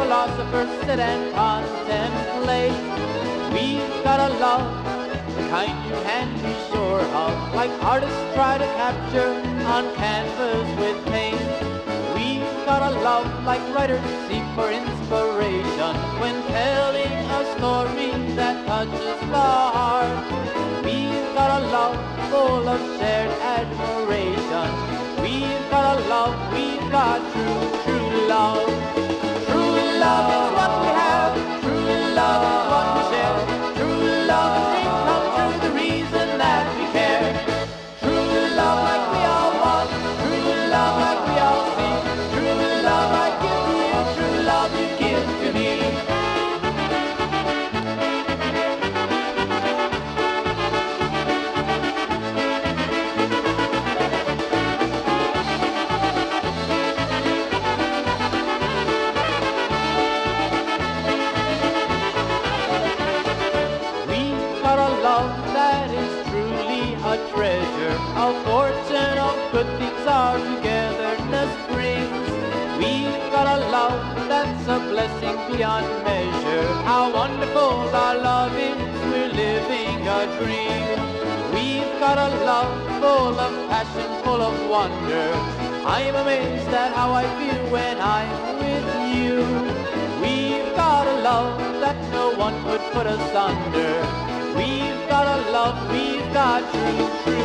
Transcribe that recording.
philosophers sit and contemplate. We've got a love, the kind you can't be sure of, like artists try to capture on canvas with paint. We've got a love like writers seek for inspiration when telling a story that touches the heart. We've got a love full of shared admiration. We've got a love, we've got true love. True love is what we have, true love is what we share. True love, the dream come true, the reason that we care. True love like we all want, true love like we all see. True love I give to you, true love you give to me. That is truly a treasure. A fortune of good things our togetherness brings. We've got a love that's a blessing beyond measure. How wonderful our love is, we're living a dream. We've got a love full of passion, full of wonder. I'm amazed at how I feel when I'm with you. We've got a love that no one could put asunder. We've got a love, we've got true